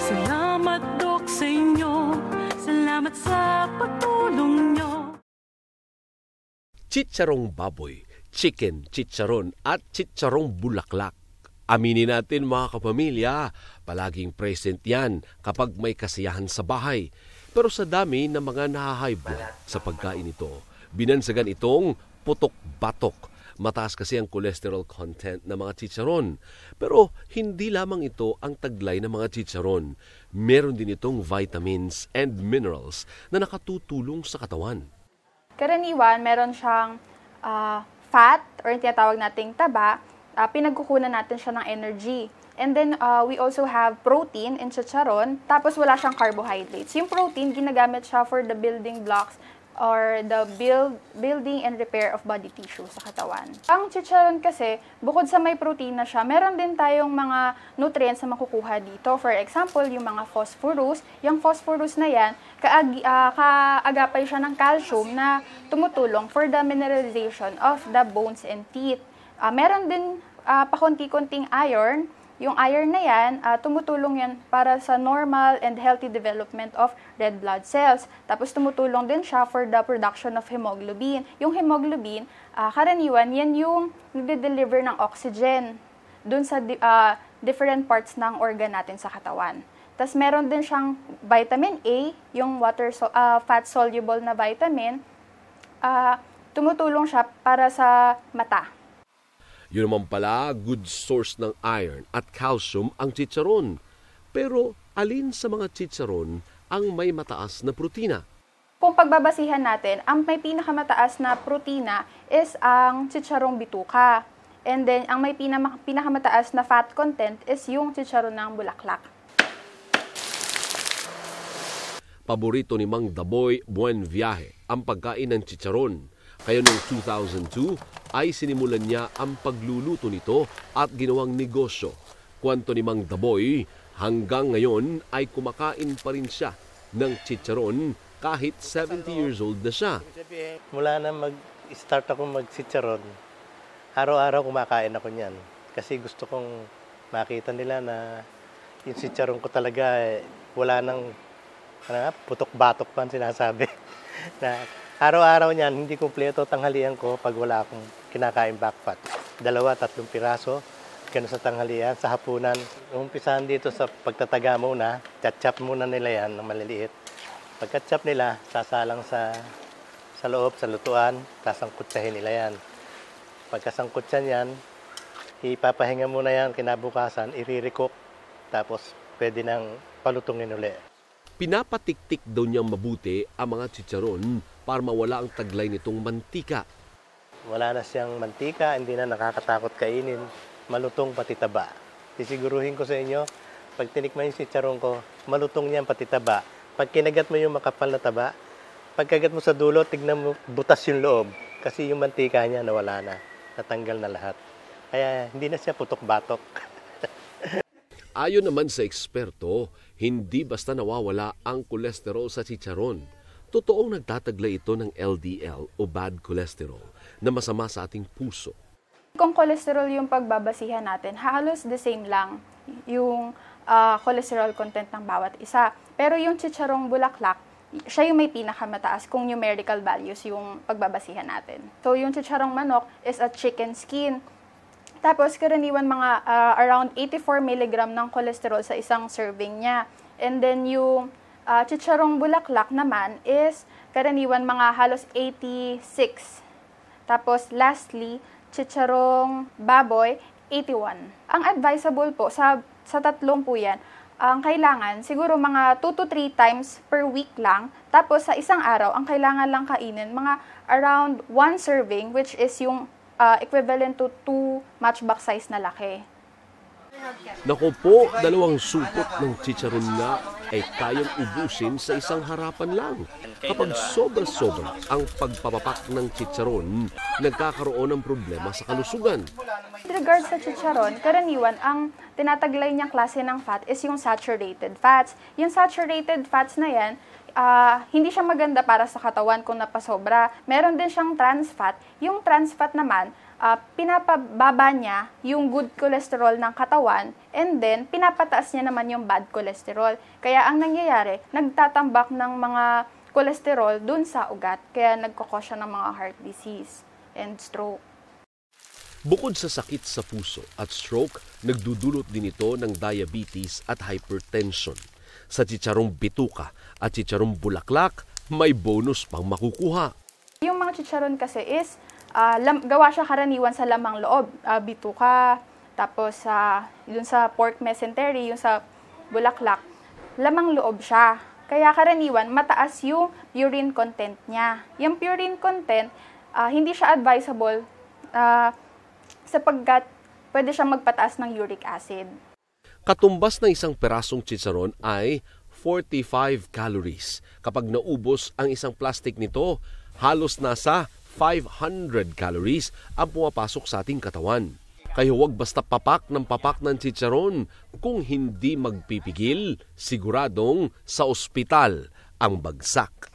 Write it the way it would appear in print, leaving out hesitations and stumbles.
Salamat, Dok, sa inyo. Salamat sa pagtulong nyo. Chicharong baboy, chicken, chicharon at chicharong bulaklak. Aminin natin mga kapamilya, palaging present yan kapag may kasiyahan sa bahay. Pero sa dami ng mga naha-high blood sa pagkain ito, binansagan itong putok-batok. Mataas kasi ang cholesterol content ng mga chicharon. Pero hindi lamang ito ang taglay ng mga chicharon. Meron din itong vitamins and minerals na nakatutulong sa katawan. Karaniwan, meron siyang fat or tinatawag nating taba. Pinagkukunan natin siya ng energy. And then, we also have protein in chicharon. Tapos, wala siyang carbohydrates. Yung protein, ginagamit siya for the building blocks or the building and repair of body tissue sa katawan. Ang chicharon kasi, bukod sa may protein na siya, meron din tayong mga nutrients na makukuha dito. For example, yung mga phosphorus. Yung phosphorus na yan, kaagapay siya ng calcium na tumutulong for the mineralization of the bones and teeth. Meron din pakunti-kunting iron. Yung iron na yan, tumutulong yan para sa normal and healthy development of red blood cells. Tapos tumutulong din siya for the production of hemoglobin. Yung hemoglobin, karaniwan, yan yung nade-deliver ng oxygen dun sa different parts ng organ natin sa katawan. Tapos meron din siyang vitamin A, yung fat-soluble na vitamin. Tumutulong siya para sa mata. Yun naman pala, good source ng iron at calcium ang chicharon. Pero alin sa mga chicharon ang may mataas na protina? Kung pagbabasihan natin, ang may pinakamataas na protina is ang chicharong bituka. And then, ang may pinakamataas na fat content is yung chicharon ng bulaklak. Paborito ni Mang Daboy Buenviaje ang pagkain ng chicharon. Kaya noong 2002 ay sinimulan niya ang pagluluto nito at ginawang negosyo. Kwento ni Mang Daboy, hanggang ngayon ay kumakain pa rin siya ng chicharon kahit 70 years old na siya. Mula na mag-start ako mag-chicharon, araw-araw kumakain ako niyan. Kasi gusto kong makita nila na yung chicharon ko talaga wala nang putok-batok pa ang sinasabi. Na araw-araw niyan, hindi kumpleto tanghalian ko pag wala akong kinakain backfat. 2-3 piraso, gano'n sa tanghalian, sa hapunan. Umpisahan dito sa pagtataga muna, chat-chop muna nila yan ng maliliit. Pagka-chop nila, sasalang sa loob, sa lutuan, sasangkutsahin nila yan. Pagkasangkutsan yan, ipapahinga muna yan, kinabukasan, iririkok, tapos pwede nang palutungin uli. Pinapatiktik daw niyang mabuti ang mga chicharon para mawala ang taglay nitong mantika. Wala na siyang mantika, hindi na nakakatakot kainin, malutong pati taba. Sisiguruhin ko sa inyo, pag tinikman yung chicharon ko, malutong niyan pati taba. Pag kinagat mo yung makapal na taba, pagkagat mo sa dulo, tignan mo, butas yung loob. Kasi yung mantika niya nawala na, natanggal na lahat. Kaya hindi na siya putok-batok. Ayon naman sa eksperto, hindi basta nawawala ang kolesterol sa chicharon. Totoong nagtataglay ito ng LDL o bad cholesterol na masama sa ating puso. Kung cholesterol yung pagbabasihan natin, halos the same lang yung cholesterol content ng bawat isa. Pero yung chicharong bulaklak, siya yung may pinakamataas kung numerical values yung pagbabasihan natin. So yung chicharong manok is a chicken skin. Tapos karaniwan mga around 84 mg ng cholesterol sa isang serving niya. And then yung chicharong bulaklak naman is karaniwan mga halos 86. Tapos lastly, chicharong baboy, 81. Ang advisable po sa tatlong po yan, ang kailangan siguro mga 2 to 3 times per week lang. Tapos sa isang araw, ang kailangan lang kainin mga around 1 serving, which is yung equivalent to 2 matchbox size na laki. Naku po, 2 supot ng chicharon na ay kayang ubusin sa isang harapan lang. Kapag sobra-sobra ang pagpapapak ng chicharon, nagkakaroon ng problema sa kalusugan. With regards sa chicharon, karaniwan ang tinataglay niyang klase ng fat is yung saturated fats. Yung saturated fats na yan, hindi siya maganda para sa katawan kung napasobra. Meron din siyang trans fat. Yung trans fat naman, pinapababa niya yung good cholesterol ng katawan and then pinapataas niya naman yung bad cholesterol. Kaya ang nangyayari, nagtatambak ng mga cholesterol dun sa ugat. Kaya nagkakos siya ng mga heart disease and stroke. Bukod sa sakit sa puso at stroke, nagdudulot din ito ng diabetes at hypertension. Sa chicharong bituka at chicharong bulaklak, may bonus pang makukuha. Yung mga chicharon kasi is, gawa siya karaniwan sa lamang loob. Bituka, tapos dun sa pork mesentery, yung sa bulaklak, lamang loob siya. Kaya karaniwan, mataas yung purine content niya. Yung purine content, hindi siya advisable sapagkat pwede siyang magpataas ng uric acid. Katumbas ng isang perasong chicharon ay 45 calories. Kapag naubos ang isang plastic nito, halos nasa 500 calories ang pumapasok sa ating katawan. Kaya huwag basta papak ng chicharon. Kung hindi magpipigil, siguradong sa ospital ang bagsak.